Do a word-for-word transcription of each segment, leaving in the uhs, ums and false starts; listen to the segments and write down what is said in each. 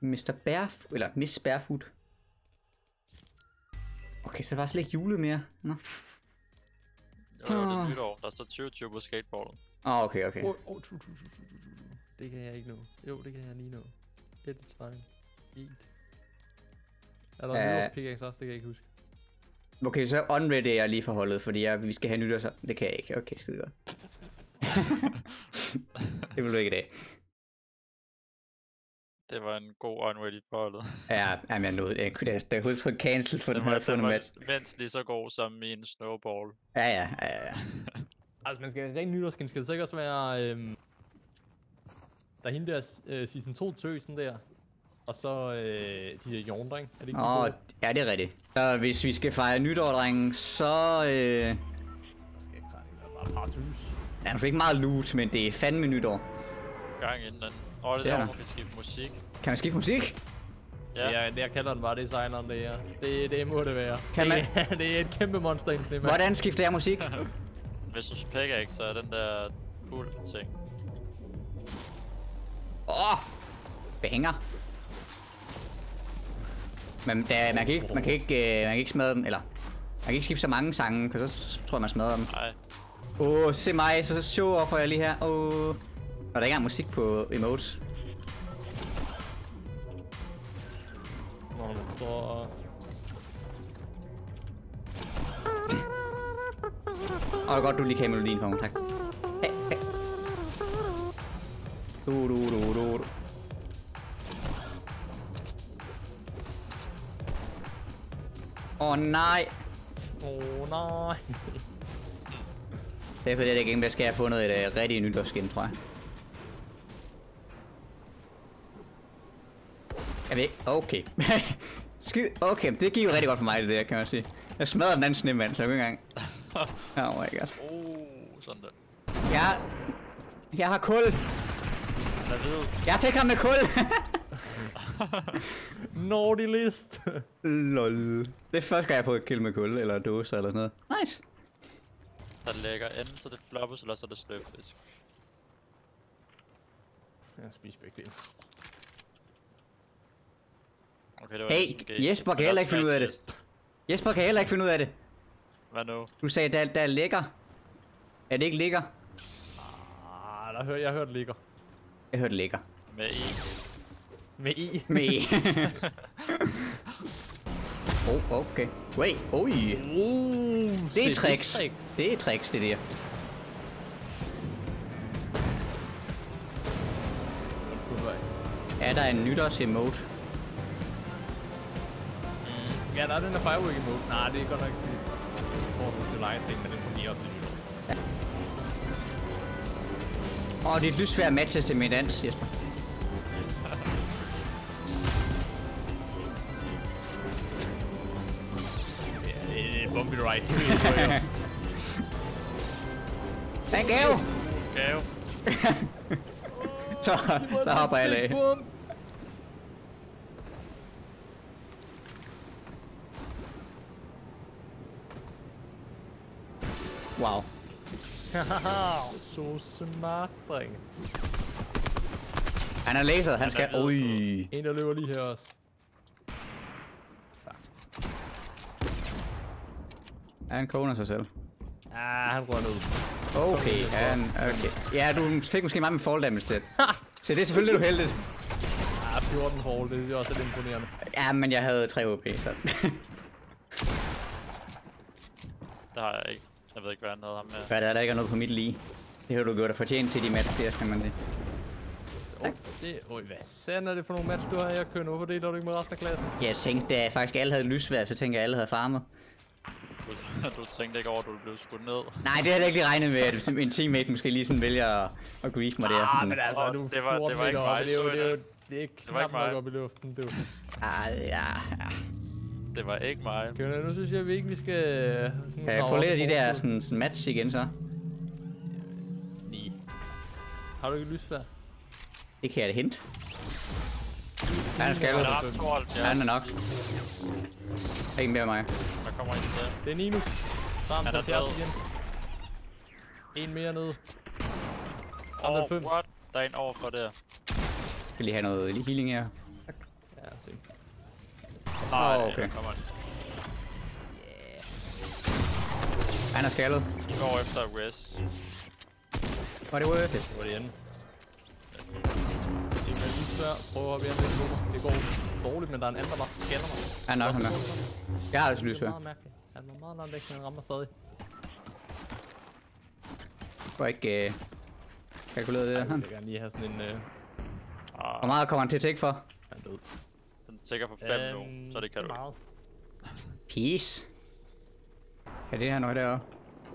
mister Barefoot, eller Miss Barefoot. Okay, så det var slet ikke julet mere. Nå. Jo, jo, det er nytår. Der står tyve tyve på skateboardet. Åh, oh, okay, okay. Oh, oh, tu, tu, tu, tu, tu, tu. Det kan jeg ikke nå. Jo, det kan jeg lige nå. Et tegn. Eat. Er der uh, nytårspickaxe også? Det kan jeg ikke huske. Okay, så unready er jeg lige forholdet, fordi jeg, vi skal have nytår, så det kan jeg ikke. Okay, skide godt. Det vil du ikke i dag. Det var en god unready forholdet. Ja, jamen jeg nåede. Jeg kunne da overhovedet trykke cancel for den her fundet match. Mindst lige så god som min snowball. Ja, ja, ja, ja. Altså, man skal rent nytårsskin, skal det sikkert også være... Øhm, der er hende der øh, season to tøsen der. Og så øh, de der jorn, dreng. Er det ikke Åh, oh, ja, det er rigtigt. Så hvis vi skal fejre nytår, drenge, så... Øh... Der skal ikke være bare partus. Ja, det er ikke meget loot, men det er fandme nytår. Gang inden den. Åh, oh, det, det er der, man kan skifte musik. Kan man skifte musik? Ja. Ja, det jeg kalder den bare designeren, det her. Det, det må det være. Kan man... det, det er et kæmpe monster ind. Hvordan skifter jeg musik? Hvis du spækker ikke, så er den der pool ting. Åh! Oh, banger. Men der, man kan ikke, man kan ikke, uh, man kan ikke smadre dem, eller... Man kan ikke skifte så mange sange, for så tror jeg, man smadrer dem. Nej. Åh, oh, se mig, så show offer jeg lige her. Åh... Oh. Og der er ikke engang musik på emotes. Nå, man står... Åh, oh, det er godt, du lige kan melodien på mig, tak. Hey, hey. Du, du, du, du, du. Åh oh, nej. Åh oh, nej. Det er fordi, det game, der skal jeg have fundet et uh, rigtig nytårsskin, tror jeg. Jeg ved ikke. Okay. Skid. Okay, det gik jo rigtig godt for mig, det der, kan man sige. Jeg smadrede den anden snemand, så jeg ikke engang. Oh my god. Oh, sådan der. Jeg... Jeg har kul. Jeg ved. Jeg fik ham med kul. Naughty list. Lol. Det er første gang, jeg har prøvet at kill med kul, eller dåser eller noget. Nice. Der lægger enten så det floppes, eller så det sløbfisk. Jeg spiser begge dele. Okay, det var hey, Jesper kan heller ikke finde ud af det. Jesper kan heller ikke finde ud af det. Hvad nu? Du sagde, der, der er lækker. Er det ikke ligger? Ah, der hør, jeg hørte ligger. Jeg hørte lækker. Med i. Med i. Med i. Oh, okay. Wait, oj. Uh, det er tricks. Det, det er tricks, det der. Er der en nytårs-emote? Mm. Ja, der er den der firework-emote. Nej, det er godt nok ikke fourth of July ting, men den fungerer også til nytår. Ja. Åh, oh, det er et lysfærd match til min dans, Jesper. Bumpy right. En gave! Gave. så, så hopper jeg af. Wow. Så smart, dreng. Han er laser, han skal... Ui. En der løber lige her også. Han koner sig selv. Ah, han rører ned. Okay, han... Okay. Ja, du fik måske meget med fall damage til. Så det er selvfølgelig lidt uheldigt. Ah, fjorten fall, det er også lidt imponerende. Ja, men jeg havde tre H P, så... Det har jeg ikke. Jeg ved ikke, hvad han havde ham med. Hvad er der, der ikke er noget på mit lige? Det har du gjort dig fortjent til de match, der skal man det. Oh, det... Øj, hvad sand er det for nogle match, du har her kørt over? Det er du ikke med resten af klassen. Jeg tænkte, at faktisk alle havde lysvær, så tænkte jeg, at alle havde farmet. Du tænkte ikke over, at du blev skudt ned? Nej, det havde jeg ikke lige regnet med, at en teammate måske lige sådan vælger at, at grief mig der. Ah, men altså, du det var, det var ikke mig, det er jo, det er jo, det er knap nok op i luften, du. Ah, ja, ja. Det var ikke mig. Okay, nu synes jeg vi ikke, vi skal... Kan jeg få lidt af de der sådan, sådan match igen, så? Nej. Har du ikke lysvær? Det kan jeg da hente. Ja, han skal jo. Ja, han er nok. Ikke mere mig. Der kommer en til. Det er Ninus. Samt er halvfjerds igen. En mere nede. Åh, oh, what? Der er en overfor der. Jeg skal lige have noget lige healing her. Tak. se. Nej, Åh, okay. kommer han. Han er skaldet. I går efter res. Var det worth it? Det var det ende. Det er lidt svært. Prøv at være lidt på mig. Det går dårligt, men der er en anden, der bare scanner mig. Ja, nok han er. Jeg har altså lys Det er her. meget mærkeligt. Han var meget langt væk, men han rammer stadig. Får ikke uh, kalkuleret det der. Jeg vil gerne lige have sådan en... Uh... Hvor meget kommer han til at tække for? Han er død. Den tækker for fem nu, så det kan du ikke. Peace. Kan det her noget deroppe?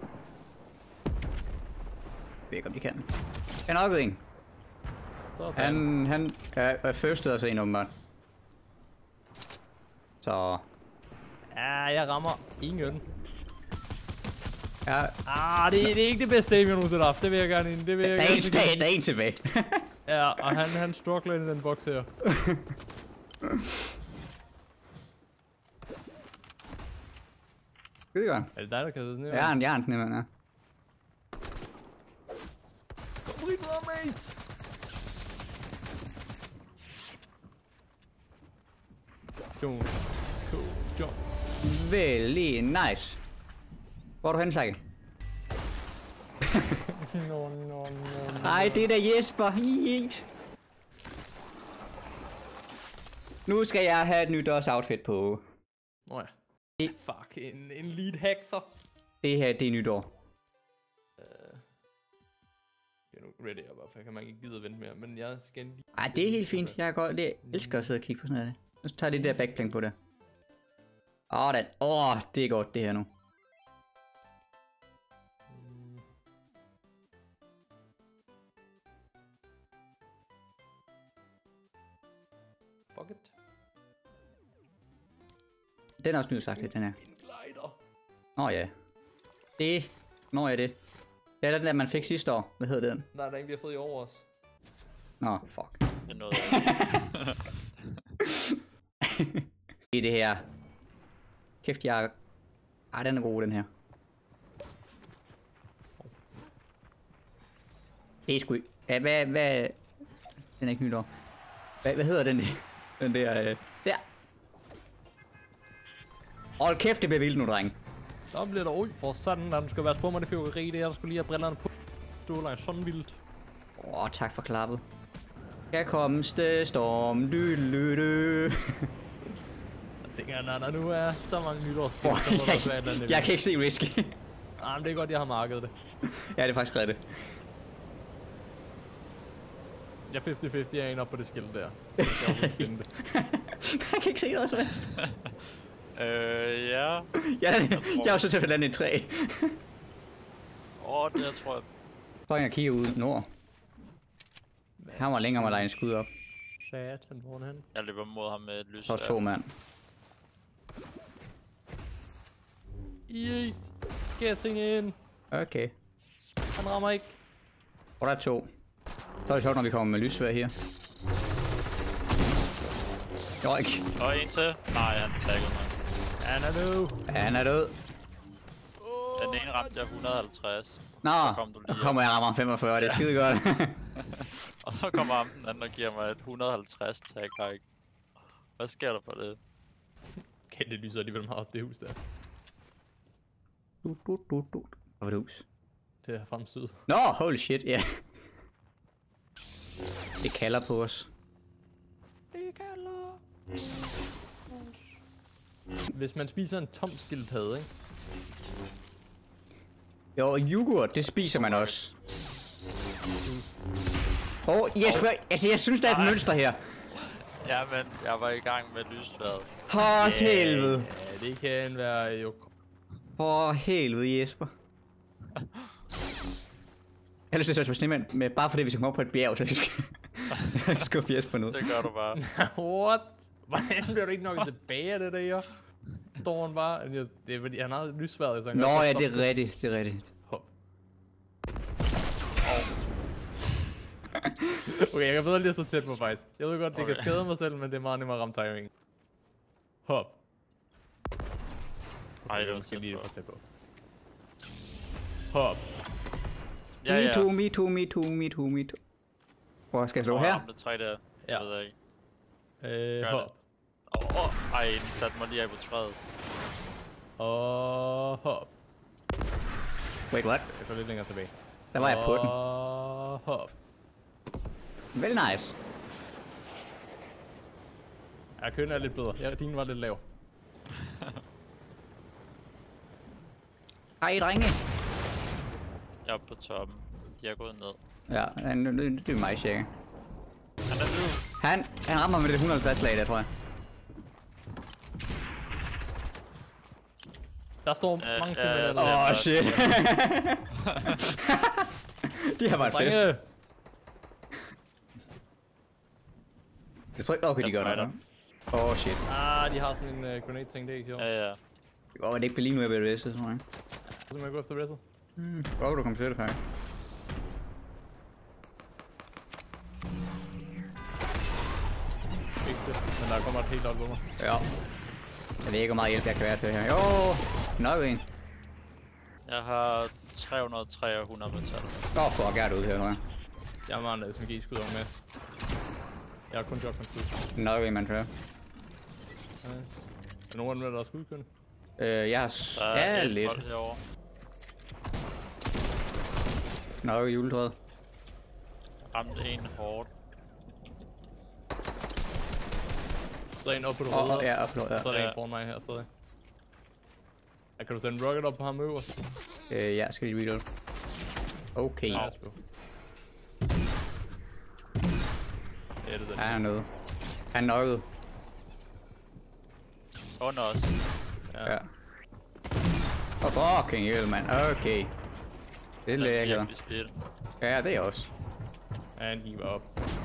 Jeg ved ikke, om de kan. Han er nok en. Han, han er, er firstet altså en åbenbart. Så... Ja, jeg rammer ingen. Ja, Ah, det, det er ikke det bedste aim, jeg nogensinde har haft. Det vil jeg gerne ind. Det vil jeg der, er gerne en, der, er- der er en tilbage. Ja, og han, han struggler ind i den boks her. Skide godt. Er det dig, der kan sådan her? Jeg har en jern, nemlig, ja. Kom rigtig meget, mate! Jump. Cool. Jump. Vældig nice. Hvor er du hen, Sakke? No, no, no. Ej, det er da Jesper. Yeet. Nu skal jeg have et nyt også outfit på. Nå ja. Fuck, en, en lead hacker. Det her, det er nytår. Jeg er nu ready up, for jeg kan man ikke gide at vente mere, men jeg skal lige... Ej, det er helt fint. Jeg, godt, jeg elsker at sidde og kigge på sådan noget. Nu tager jeg det der backplank på det. Åh, den. Åh, det er godt det her nu. Mm. Fuck it. Den er også nysagt, den her. En glider. Åh ja. Det. Nå ja, det. Det er den der, man fik sidste år. Hvad hedder den? Nej, der er en, vi har fået i år også. Nå, fuck. Det er noget. Det er det her. Kæft, jeg... Ej, den er god, den her. Det er sgu... Ja, hvad... hvad... Den er ikke nytår. Hvad, hvad hedder den? Den der... Øh... Der. Hold kæft, det bliver vildt nu, dreng. Så bliver der oj for sådan, der du skal være på mig det fyrkeri, det er, der skulle lige have brillerne på. Du er sådan vildt. Åh, oh, tak for klappet. Her kommer det storm, dy, dy, dy. Jeg tænker, når der nu er så mange nytårsskift, Oh, så må der jeg, også være et eller andet. jeg kan ikke se whisky. Ah, men det er godt, jeg har markedet det. Ja, det er faktisk rigtigt. Jeg er halvtreds halvtreds, jeg er en op på det skilt der. Jeg kan finde det. Jeg kan ikke se noget som helst. øh, ja. Jeg, jeg, jeg er jo så til at lande i et træ. Åh, oh, det her tror jeg... Prøv at kigge ud nord. Han var længere med at lege en skud op. Satan, hvor er han? Jeg løber mod ham med et lys. Så er to mand. Yeet. Getting in. Okay. Han rammer ikke. Og der er to. Så er det sjovt, når vi kommer med lysvær her. Jo, ikke. Og en til. Nej, han taggede mig. Han er død. Ja, han er død. Den ene ramte jeg et hundrede og halvtreds. Nå, Så kom du lige nu kommer jeg og rammer femogfyrre, det er skide godt. Og så kommer ham den anden og giver mig et et hundrede og halvtreds tag hike. Hvad sker der for det? Kan det lyser alligevel meget op, det hus der. Du, du, du, du. Hvor var det hus? Det er frem syd. Nå, holy shit, ja. Yeah. Det kalder på os. Det kalder. Hvis man spiser en tom skildpadde, ikke? Jo, yoghurt, det spiser man også. Åh, oh, Jesper, altså jeg synes, der er et mønster her. Ja, men jeg var i gang med lysværet. For helvede. Ja, det kan være jo... For helvede, Jesper. Jeg har lyst til at tage på snemand, med, bare fordi vi skal komme op på et bjerg, så jeg skal, jeg skal få Jesper ned. Det gør du bare. What? Hvordan bliver du ikke nok tilbage af det der? Står han bare... Det er fordi, han har lysværet, så han Nå kan ja, stoppe. det er rigtigt, det er rigtigt. Hop. Okay, jeg kan bedre lige stå tæt på faktisk. Jeg ved godt, det okay. kan skade mig selv, men det er meget nemmere at ramme timing. Hop. Ej, det var jeg skal tæt lige på. få tæt på. Hop. Ja, Me ja. too, me too, me too, me too, me too. Hvor skal jeg slå Nå, her? ramte tre der. Ja. Jeg ved ikke. Øh, Gør hop. Åh, ej, den satte mig lige af på træet. Og hop. Wait, what? Jeg går lidt længere tilbage. Der var jeg på den. Og hop. Very nice. Ja, køen er lidt bedre. Ja, din var lidt lav. Hej, drenge. Jeg er oppe på toppen. De er gået ned. Ja, han, det er mig, cirka. Han er nu. Han, han rammer med det et hundrede og halvtreds slag der, tror jeg. Der står Øh, mange ja, spil med ja, Åh, ja. oh, shit. De har bare et fest. Drenge! Jeg tror ikke, okay, de Jeg gør fighter. det. Åh, oh, shit. Ah, de har sådan en uh, grenade ting, det er ikke sjovt. Ja, ja. Åh, oh, det er ikke Berlin nu, jeg bliver restet, tror jeg. Så må jeg gå efter Wrestle. Mm. Åh, oh, du kom til det, faktisk. Ikke det, men der kommer et helt op på mig. Ja. Jeg ved ikke, hvor meget hjælp jeg kan være til her. Jo, nok en. Jeg har tre hundrede og tre og hundrede metal. Åh, oh, fuck, jeg er derude her, tror jeg. Jeg har en S M G-skud over Mads. Jeg har kun shotgun skud. Nok en, man tror. Nice. Er nogen af dem, der er skudkønne? Øh, jeg har Der er ja, et lidt. hold herovre. Nok juletræet. Ramte en hårdt. Så er en oppe på det Åh, røde. oh, ja, upload, ja. Så er der Ja. en foran mig her stadig. Ja, kan du sende en rocket op på ham øverst? Øh, ja, skal lige reload. Okay. Ja, sgu. Det er det den. Han er nede. Han er nokket. Under os. Ja. Ja. Åh, fucking hell, mand. Okay. Det er Den er lækkert. virkelig slidt. Ja, det er jeg også. Han giver op.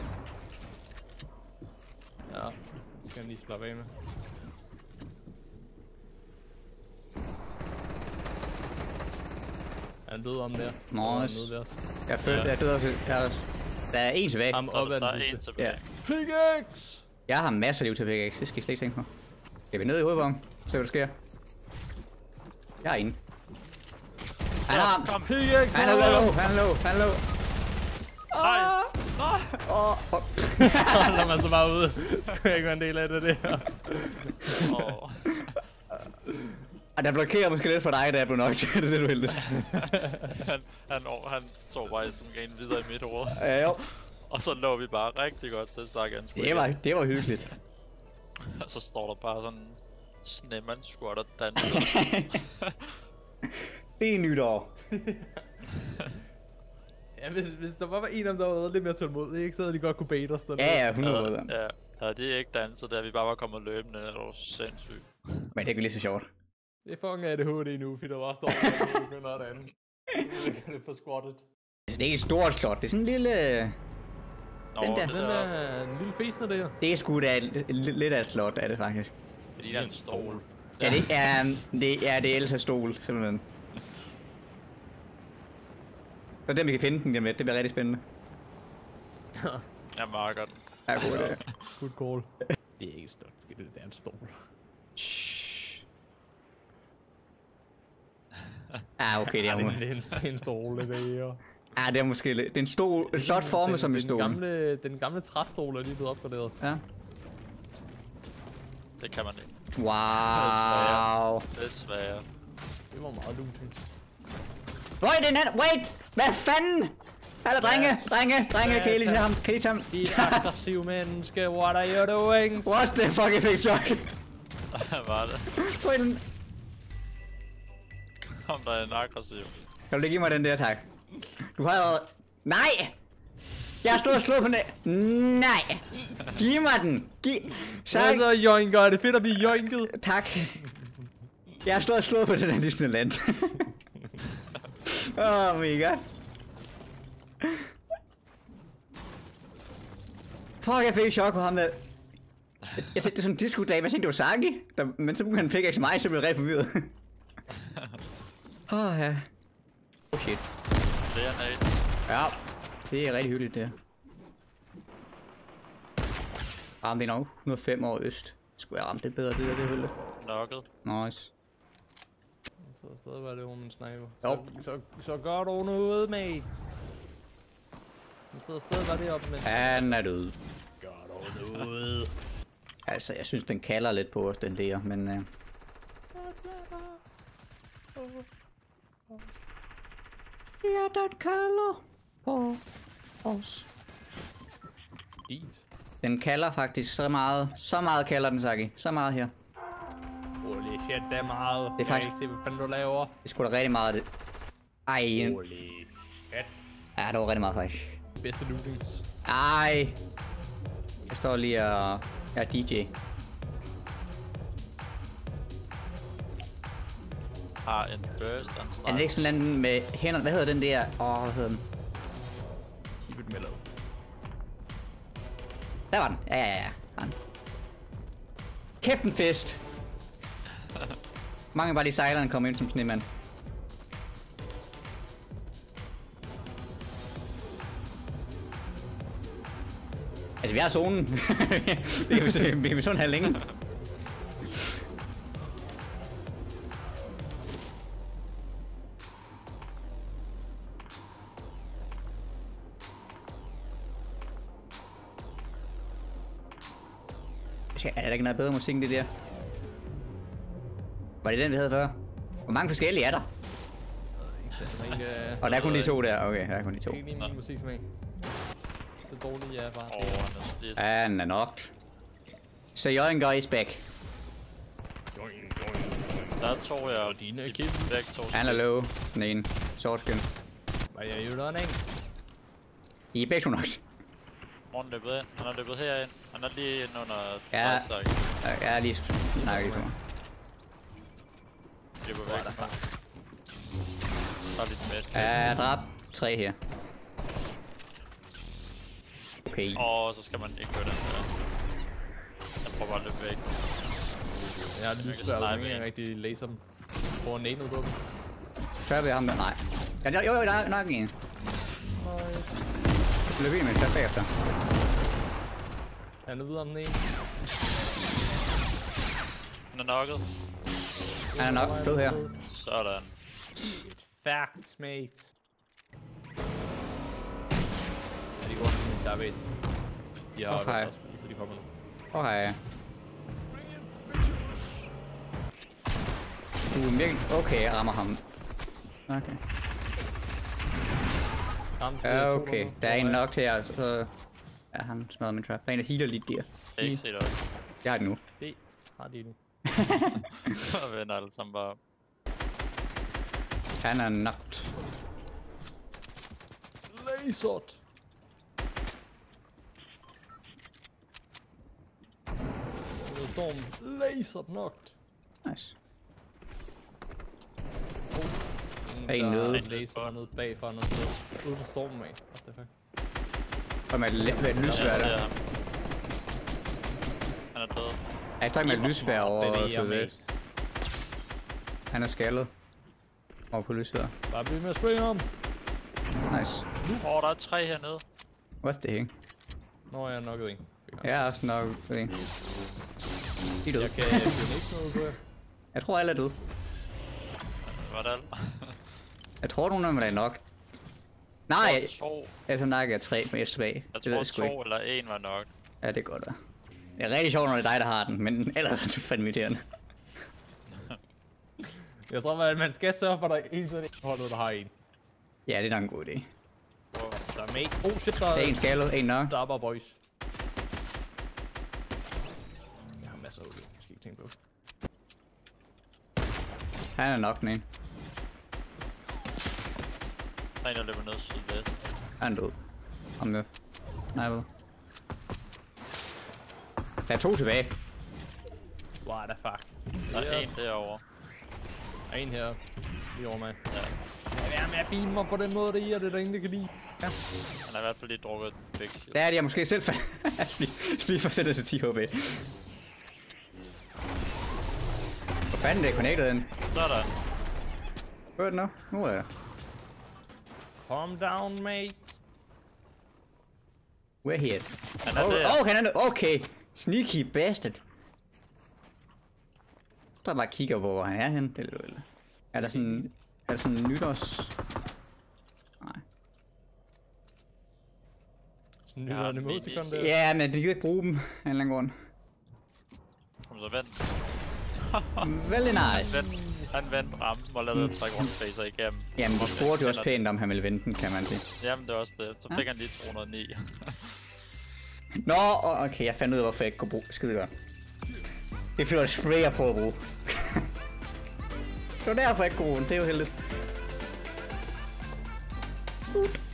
Ja, det skal han lige slappe af med. Han døde om der. Nice. Nede ved os. Jeg følte, jeg døde også. Jeg er også. Der er en tilbage. Ham Der, op ad der den er en sidste. tilbage. Ja. Pickaxe! Jeg har masser af liv til pickaxe. Det skal I slet ikke tænke på. Skal vi ned i hovedvognen? Se hvad der sker. Jeg er inde. Han har ham. Kom. Pickaxe! Han er low. Han er low. Han er low. Nej. Nej. Åh, fuck. Når man så bare ude. Skulle jeg ikke være en del af det der. Åh. Ej, der blokerer måske lidt for dig, da jeg blev nok til. Det er det, du heldigt. han, han, han tog bare som en videre i mit hoved. Ja, jo. Og så lå vi bare rigtig godt til Sagan. Det var, det var hyggeligt. Og så står der bare sådan en snemand-squat og danser. Det er nytår. Ja, hvis, hvis der bare var en af dem, der var lidt mere tålmodig, ikke? Så havde de godt kunne bait os dernede. Ja, ja, hundrede procent. Ja, havde de ikke danset, der vi bare var kommet løbende, det var sindssygt. Men det er ikke lige så sjovt. Det er fucking A D H D nu, fordi der bare står og begynder at andet. Det er for squattet. Altså, det er ikke et stort slot. Det er sådan en lille... Nå, Den der. det Den der, er en lille fæsner der. Det er sgu da et- lidt lidt af et slot, er det faktisk. det ligner en stol. Ja, det er, det er det Elsa stol, simpelthen. Så den vi kan finde den lige om lidt, det bliver rigtig spændende. Jeg marker den. Ja, god idé. Good call. Det er ikke et slot, det er en stol. Shhh. Ah, okay, det er, det, må... er en, det, er en, det er en stol, det der. ah, det er måske lidt... Det er en stol, et slot formet som en den stol. gamle, den gamle træstol er lige blevet opgraderet. Ja. Det kan man ikke. Wow. Desværre. Det var meget looting. Wait, det er en anden... Wait! Hvad fanden? Hallo, drenge, drenge, drenge, kan I lige tage ham? Kan I tage ham? Dit aggressive menneske, what are you doing? What the fuck is it, Chuck? Hvad var det? Wait, den- Kom der en aggressiv. Kan du lige give mig den der, tak? Du har allerede... Nej! Jeg har stået og slået på den. Nej! Giv mig den! Giv... Så Så... så joinker, er det fedt at blive joinket? Tak. Jeg har stået og slået på den her Disneyland. Åh, oh my god. Fuck, jeg fik et chok på ham der. Jeg, jeg tænkte, det er sådan en disco-dame. Jeg tænkte, det var Saki. Der, men så begyndte han pickaxe mig, så blev jeg rigtig forvirret. Åh, oh, ja. Oh shit. Det er nade. Ja, det er rigtig hyggeligt, det her. Ramte det nok. et hundrede og fem år øst. Skulle jeg ramme det bedre, det der, det hele. Knocket. Nice. Så stadig var det under en sniper. Jo. Så, så, så gør du noget, mate. Så stadig var det op, men... Han er død. Gør du noget. Altså, jeg synes, den kalder lidt på os, den der, men... Uh... Ja, den kalder på os. Den kalder faktisk så meget. Så meget kalder den, Saki. Så meget her. Holy shit, det er meget. Det er faktisk... Jeg kan ikke se, hvad fanden du laver. Det skulle da rigtig meget af det. Ej. Holy shit. Ja, det var rigtig meget faktisk. Bedste lootings. Ej. Jeg står lige og... Jeg er D J. Har en burst og en strike. Er det ikke sådan en med hænderne? Hvad hedder den der? Åh, oh, hvad hedder den? Keep it mellow. Der var den. Ja, ja, ja. ja. Kæft en fest. Mange bare lige sejlerne kommer ind som snemand. Altså, vi har zonen. Vi kan vi sådan her længe. Er der ikke noget bedre musik end det der? Var det den, vi havde før? Hvor mange forskellige er der? Og der er kun de to der. Okay, der er kun de to. Det er ikke lige min musiksmag. Det dårlige er bare Åh, han er slidt. Ja, den er knocked. Så Jørgen guy is back. Der er to her. Og dine De kid. begge to. Han er low. Den ene. Short skin. Hvad er you running? I er begge to knocked. Morgen løbet ind. Han er løbet herind. Han er lige inde under... Ja. Drejstak. Jeg er lige snakket lige på mig. Løber væk. Der er lidt med. Ja, jeg dræbte tre her. Okay. Og så skal man ikke gøre den der. Jeg prøver bare at løbe væk. Jeg har lige svært, at jeg ikke rigtig læser dem. Prøver at næne ud på dem. Så er vi ham der. Nej. Ja, der, jo, jo, der er nok en. Løb ind med det bagefter. Han er videre om den ene. Han er knocket. Han er nok død her. Sådan. Facts, mate. Ja, de går til min database. De har Okay. også så de kommer nu. Okay. Du er virkelig... Okay, jeg rammer ham. Okay. Ja, okay. Der er en nok her, så... Ja, han smadrer min trap. Der er en, der healer lidt der. Jeg har ikke set også. Jeg har det nu. Det har de nu. Og vender alle sammen bare. Han er knocked. Lasered. Storm. Lasered knocked. Nice. Mm, Der er en der nede. en laser nede bagfra noget sted. Ude for stormen af. What the fuck? Og med et lidt med et lysvær Jeg ser der. ham. Han er død. Jeg står med et lysvær over sydvest. Han er skaldet. Over på lysvær. Bare bliv med at spraye ham. Nice. Åh, oh, der er tre hernede. What's the heck? Nå, jeg er nok en. Jeg er også nok en. De er døde. Jeg kan ikke noget på jer. Jeg tror alle er døde. Det var det alt. Jeg tror nogen af dem er nok. Nej! Jeg tror to. Jeg tror nok, jeg er tre med et tilbage. Jeg Det ved tror jeg sgu to ikke. eller en var nok. Ja, det er godt da. Det er rigtig sjovt, når det er dig, der har den, men ellers er det fandme irriterende. Jeg tror, at man skal sørge for, at der er en sådan en holdet, der har en. Ja, det er nok en god idé. Wow. Så mate. Oh shit, der Der er en skaldet, en nok. Der er bare boys. Jeg har masser af olie. Jeg skal ikke tænke på. Han er nok den ene. Der er en, der løber ned sydvest. Han er død. Ham med. Nej, hvad? Der er to tilbage. What the fuck. Der er en derovre. Der er en her. Lige over mig. Ja. Jeg er med at beame mig på den måde, det er det, der ingen, der kan lide. Ja. Han har i hvert fald lige drukket big shit. Der er de, jeg måske selv fandt. Vi får sættet til ti H P. Hvor fanden det er connected den? Sådan. Hør den nu? Nu er jeg. Calm down, mate. We're here. Han er Oh, der. oh, han er okay. Sneaky bastard. Der bare kigger på, hvor han er henne. Det er lidt vildt. Er der sådan... Er der sådan en nytårs... Nej. Sådan Ja, lyder en minis. emoticon der. Ja, men de gider ikke bruge dem af en eller anden grund. så vandt. Very nice. Han vandt, han vandt rampen og lavede mm. tre rundfacer igennem. Jamen, du spurgte jo også pænt, om han ville vente den, kan man sige. Jamen, det var også det. Så fik ja. han lige to hundrede og ni. Nå, okay, jeg fandt ud af, hvorfor jeg ikke kunne bruge. Skide godt. Det er fordi, spray jeg prøver at bruge. Det var derfor, jeg ikke kunne bruge den. Det er jo heldigt.